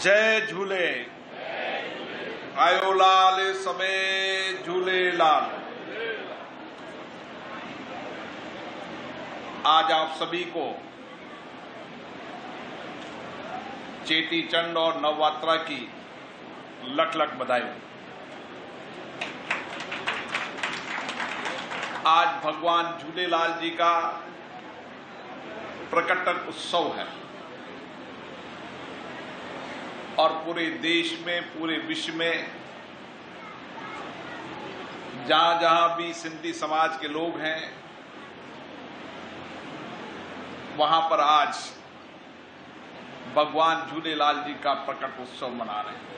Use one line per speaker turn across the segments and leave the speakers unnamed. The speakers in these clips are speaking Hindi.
जय झूले आयो लाल समय झूलेलाल। आज आप सभी को चेटी चंड और नवरात्रा की लख लख बधाई। आज भगवान झूलेलाल जी का प्रकटन उत्सव है और पूरे देश में, पूरे विश्व में जहां जहां भी सिंधी समाज के लोग हैं, वहां पर आज भगवान झूलेलाल जी का प्रकट उत्सव मना रहे हैं।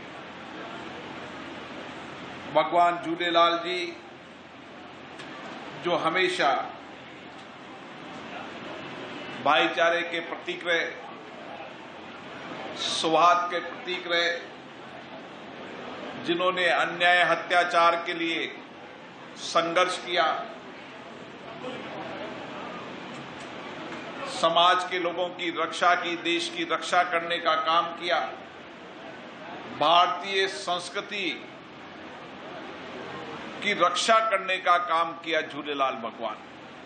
भगवान झूलेलाल जी जो हमेशा भाईचारे के प्रतीक रहे, सौहार्द के प्रतीक रहे, जिन्होंने अन्याय अत्याचार के लिए संघर्ष किया, समाज के लोगों की रक्षा की, देश की रक्षा करने का काम किया, भारतीय संस्कृति की रक्षा करने का काम किया झूलेलाल भगवान।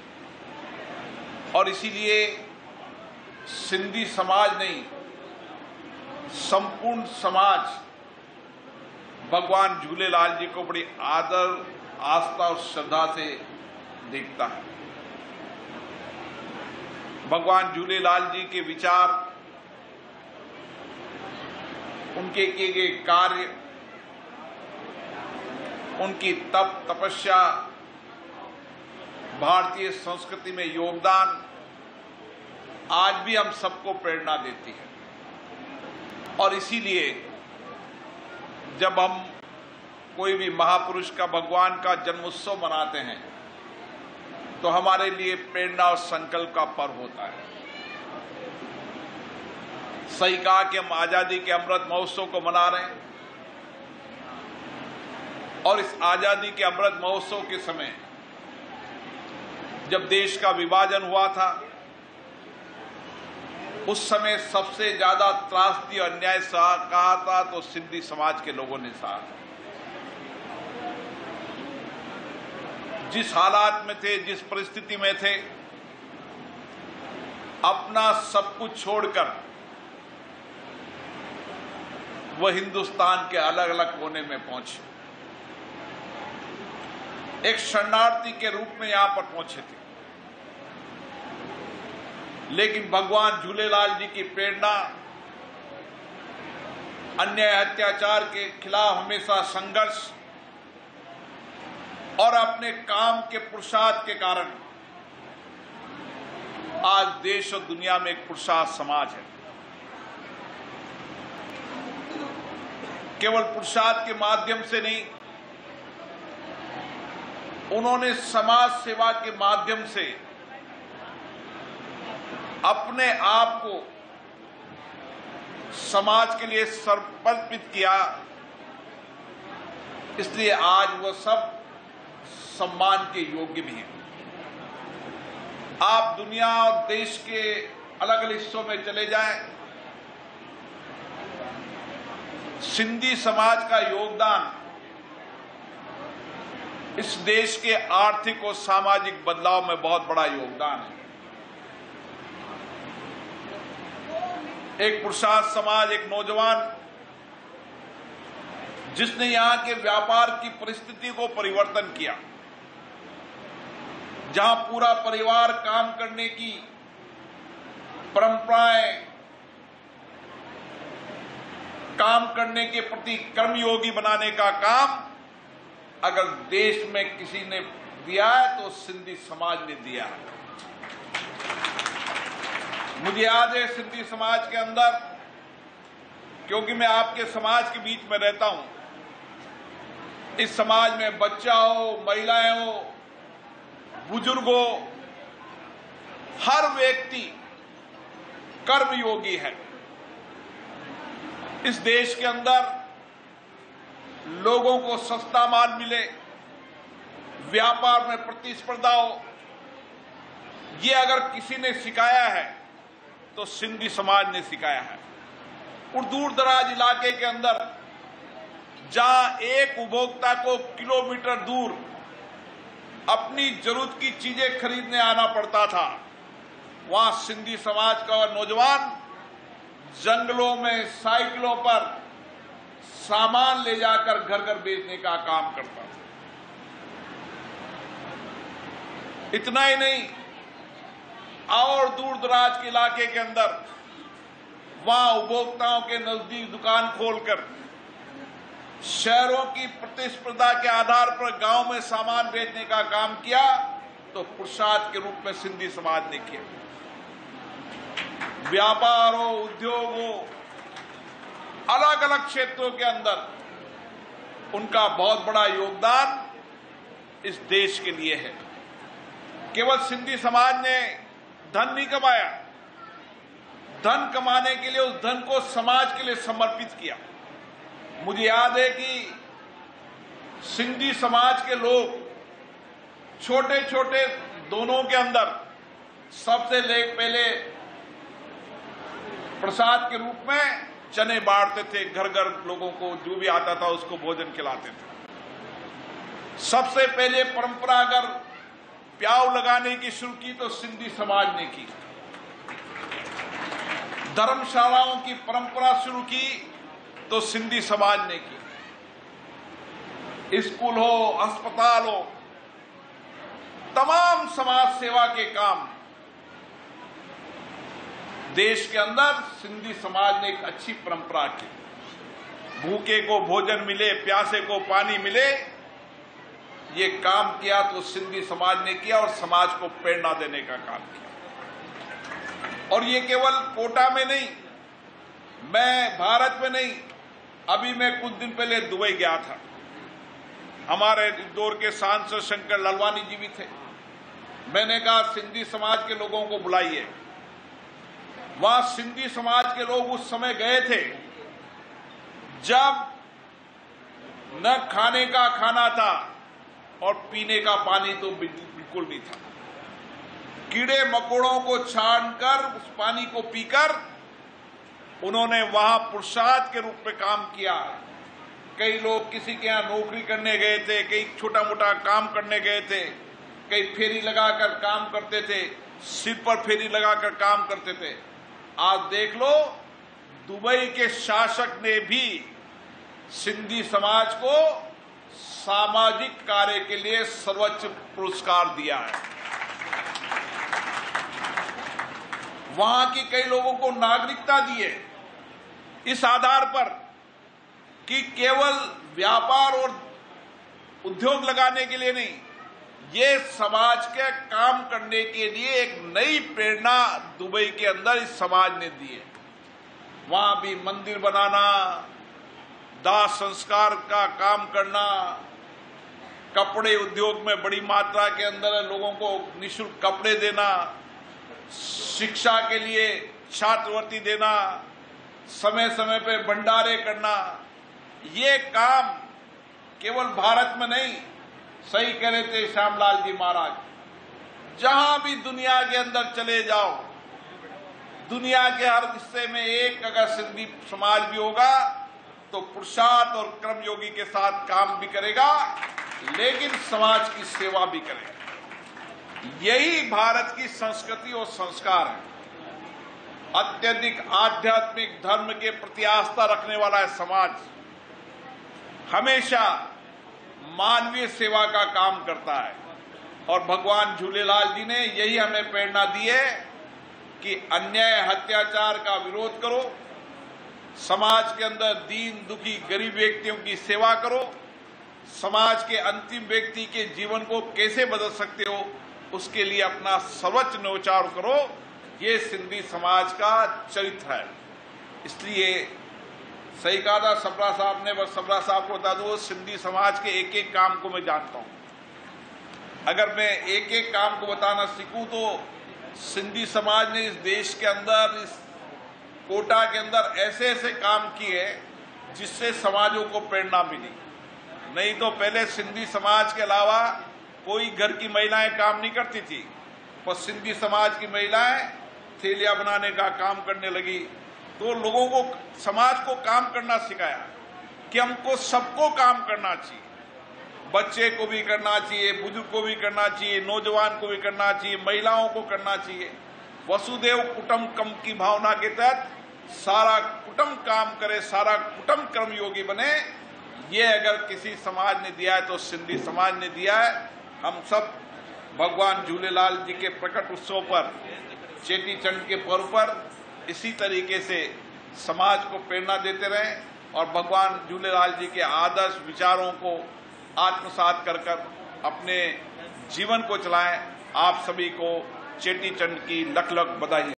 और इसीलिए सिंधी समाज नहीं, संपूर्ण समाज भगवान झूलेलाल जी को बड़ी आदर, आस्था और श्रद्धा से देखता है। भगवान झूलेलाल जी के विचार, उनके किए गए कार्य, उनकी तप तपस्या, भारतीय संस्कृति में योगदान आज भी हम सबको प्रेरणा देती है। और इसीलिए जब हम कोई भी महापुरुष का, भगवान का जन्मोत्सव मनाते हैं तो हमारे लिए प्रेरणा और संकल्प का पर्व होता है। सही कहा कि हम आजादी के अमृत महोत्सव को मना रहे हैं और इस आजादी के अमृत महोत्सव के समय जब देश का विभाजन हुआ था, उस समय सबसे ज्यादा त्रासदी और अन्याय कहा था तो सिंधी समाज के लोगों ने सहा। जिस हालात में थे, जिस परिस्थिति में थे, अपना सब कुछ छोड़कर वह हिंदुस्तान के अलग अलग कोने में पहुंचे, एक शरणार्थी के रूप में यहां पर पहुंचे थे। लेकिन भगवान झूलेलाल जी की प्रेरणा, अन्याय अत्याचार के खिलाफ हमेशा संघर्ष और अपने काम के पुरुषार्थ के कारण आज देश और दुनिया में एक पुरुषार्थ समाज है। केवल पुरुषार्थ के माध्यम से नहीं, उन्होंने समाज सेवा के माध्यम से अपने आप को समाज के लिए समर्पित किया। इसलिए आज वह सब सम्मान के योग्य भी हैं। आप दुनिया और देश के अलग अलग हिस्सों में चले जाएं, सिंधी समाज का योगदान इस देश के आर्थिक और सामाजिक बदलाव में बहुत बड़ा योगदान है। एक पुरुषार्थ समाज, एक नौजवान जिसने यहां के व्यापार की परिस्थिति को परिवर्तन किया, जहां पूरा परिवार काम करने की परंपराएं, काम करने के प्रति कर्मयोगी बनाने का काम अगर देश में किसी ने दिया है तो सिंधी समाज ने दिया है। मुझे याद है सिंधी समाज के अंदर, क्योंकि मैं आपके समाज के बीच में रहता हूं, इस समाज में बच्चा हो, महिलाएं हो, बुजुर्ग हो, हर व्यक्ति कर्मयोगी है। इस देश के अंदर लोगों को सस्ता माल मिले, व्यापार में प्रतिस्पर्धा हो, ये अगर किसी ने सिखाया है तो सिंधी समाज ने सिखाया है। और दूर दराज इलाके के अंदर जहां एक उपभोक्ता को किलोमीटर दूर अपनी जरूरत की चीजें खरीदने आना पड़ता था, वहां सिंधी समाज का नौजवान जंगलों में साइकिलों पर सामान ले जाकर घर घर बेचने का काम करता था। इतना ही नहीं, और दूर दराज के इलाके के अंदर वहां उपभोक्ताओं के नजदीक दुकान खोलकर शहरों की प्रतिस्पर्धा के आधार पर गांव में सामान बेचने का काम किया, तो पुरुषार्थ के रूप में सिंधी समाज ने किया। व्यापार हो, उद्योग हो, अलग अलग क्षेत्रों के अंदर उनका बहुत बड़ा योगदान इस देश के लिए है। केवल सिंधी समाज ने धन नहीं कमाया, धन कमाने के लिए उस धन को समाज के लिए समर्पित किया। मुझे याद है कि सिंधी समाज के लोग छोटे छोटे दोनों के अंदर सबसे पहले प्रसाद के रूप में चने बांटते थे, घर घर लोगों को जो भी आता था उसको भोजन खिलाते थे। सबसे पहले परंपरा अगर प्याऊ लगाने की शुरू की तो सिंधी समाज ने की। धर्मशालाओं की परंपरा शुरू की तो सिंधी समाज ने की। स्कूल हो, अस्पताल हो, तमाम समाज सेवा के काम देश के अंदर सिंधी समाज ने एक अच्छी परंपरा की। भूखे को भोजन मिले, प्यासे को पानी मिले, ये काम किया तो सिंधी समाज ने किया और समाज को प्रेरणा देने का काम किया। और ये केवल कोटा में नहीं, मैं भारत में नहीं, अभी मैं कुछ दिन पहले दुबई गया था। हमारे इंदौर के सांसद शंकर लालवानी जी भी थे। मैंने कहा सिंधी समाज के लोगों को बुलाइए। वहां सिंधी समाज के लोग उस समय गए थे जब न खाने का खाना था और पीने का पानी तो बिल्कुल नहीं था। कीड़े मकोड़ों को छानकर उस पानी को पीकर उन्होंने वहां पुरुषार्थ के रूप में काम किया। कई लोग किसी के यहां नौकरी करने गए थे, कई छोटा मोटा काम करने गए थे, कई फेरी लगाकर काम करते थे, सिर पर फेरी लगाकर काम करते थे। आज देख लो, दुबई के शासक ने भी सिंधी समाज को सामाजिक कार्य के लिए सर्वोच्च पुरस्कार दिया है। वहां की कई लोगों को नागरिकता दी है इस आधार पर कि केवल व्यापार और उद्योग लगाने के लिए नहीं, ये समाज के काम करने के लिए एक नई प्रेरणा दुबई के अंदर इस समाज ने दी है। वहां भी मंदिर बनाना, दाह संस्कार का काम करना, कपड़े उद्योग में बड़ी मात्रा के अंदर लोगों को निःशुल्क कपड़े देना, शिक्षा के लिए छात्रवृत्ति देना, समय समय पे भंडारे करना, ये काम केवल भारत में नहीं, सही कह रहे थे श्यामलाल जी महाराज, जहां भी दुनिया के अंदर चले जाओ, दुनिया के हर हिस्से में एक अगर सिंधी समाज भी होगा तो पुरुषार्थ और कर्मयोगी के साथ काम भी करेगा, लेकिन समाज की सेवा भी करेगा। यही भारत की संस्कृति और संस्कार है। अत्यधिक आध्यात्मिक धर्म के प्रति आस्था रखने वाला है समाज, हमेशा मानवीय सेवा का काम करता है। और भगवान झूलेलाल जी ने यही हमें प्रेरणा दी है कि अन्याय अत्याचार का विरोध करो, समाज के अंदर दीन दुखी गरीब व्यक्तियों की सेवा करो, समाज के अंतिम व्यक्ति के जीवन को कैसे बदल सकते हो उसके लिए अपना सर्वोच्च न्यौछावर करो। ये सिंधी समाज का चरित्र है। इसलिए सही कहा था सबरा साहब ने, बस सबरा साहब को बता दूं, सिंधी समाज के एक एक काम को मैं जानता हूं। अगर मैं एक एक काम को बताना सीखूं तो सिंधी समाज ने इस देश के अंदर, इस कोटा के अंदर ऐसे ऐसे काम किए जिससे समाजों को प्रेरणा मिली। नहीं तो पहले सिंधी समाज के अलावा कोई घर की महिलाएं काम नहीं करती थी, पर सिंधी समाज की महिलाएं थैलियां बनाने का काम करने लगी, तो लोगों को, समाज को काम करना सिखाया कि हमको सबको काम करना चाहिए। बच्चे को भी करना चाहिए, बुजुर्ग को भी करना चाहिए, नौजवान को भी करना चाहिए, महिलाओं को करना चाहिए। वसुदेव कुटुंबकम की भावना के तहत सारा कुटुंब काम करे, सारा कुटुंब कर्मयोगी बने। ये अगर किसी समाज ने दिया है तो सिंधी समाज ने दिया है। हम सब भगवान झूलेलाल जी के प्रकट उत्सव पर, चेटी चंड के पर्व पर इसी तरीके से समाज को प्रेरणा देते रहें और भगवान झूलेलाल जी के आदर्श विचारों को आत्मसात कर अपने जीवन को चलाएं। आप सभी को चेटी चंड की लख लख बधाई।